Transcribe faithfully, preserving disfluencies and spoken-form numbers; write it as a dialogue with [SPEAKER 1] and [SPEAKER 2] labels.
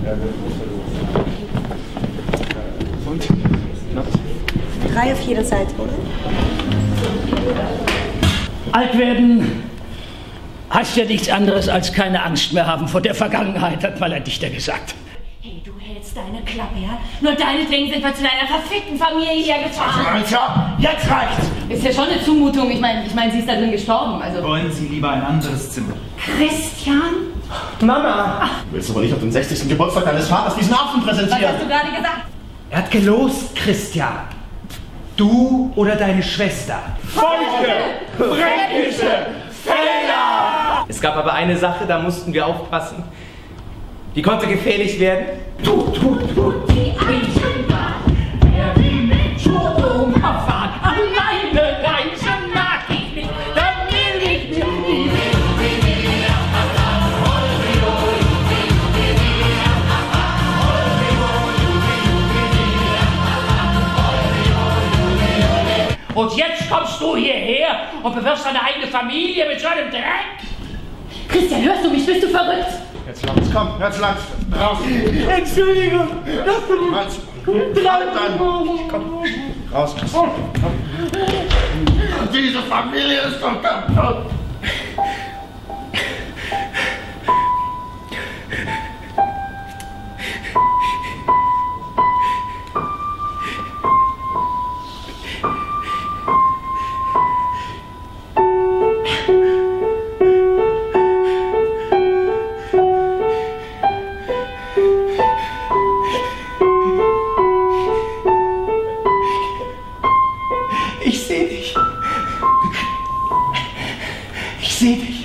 [SPEAKER 1] Und? Noch?
[SPEAKER 2] Drei auf jeder Seite, oder?
[SPEAKER 3] Alt werden heißt ja nichts anderes als keine Angst mehr haben vor der Vergangenheit, hat mal ein Dichter gesagt.
[SPEAKER 4] Hey, du hältst deine Klappe, ja? Nur deinetwegen sind wir zu deiner verfickten Familie hier gefahren.
[SPEAKER 1] Alter, jetzt reicht's!
[SPEAKER 4] Ist ja schon eine Zumutung. Ich meine, ich mein, sie ist da drin gestorben, also...
[SPEAKER 1] Wollen Sie lieber ein anderes Zimmer?
[SPEAKER 4] Christian?
[SPEAKER 1] Mama! Du willst aber nicht auf dem sechzigsten Geburtstag deines Vaters diesen Affen präsentieren.
[SPEAKER 4] Was hast du gerade gesagt?
[SPEAKER 5] Er hat gelost, Christian. Du oder deine Schwester?
[SPEAKER 1] Feuchte! Fränkische! Felder!
[SPEAKER 6] Es gab aber eine Sache, da mussten wir aufpassen. Die konnte gefährlich werden.
[SPEAKER 3] Tut, tut, tut, die Eisenbahn. Er will mit Sturm abfahren. Alleine reisen mag ich nicht. Da will ich nicht. Und jetzt kommst du hierher und bewirfst deine eigene Familie mit so einem Dreck?
[SPEAKER 4] Christian, hörst du mich? Bist du verrückt?
[SPEAKER 1] Jetzt Lanz, komm, jetzt Lanz, raus!
[SPEAKER 3] Entschuldigung, das bin
[SPEAKER 1] Lanz, halt dann! Komm, raus! Komm. Diese Familie ist doch kaputt!
[SPEAKER 5] Ich sehe dich. Ich sehe dich.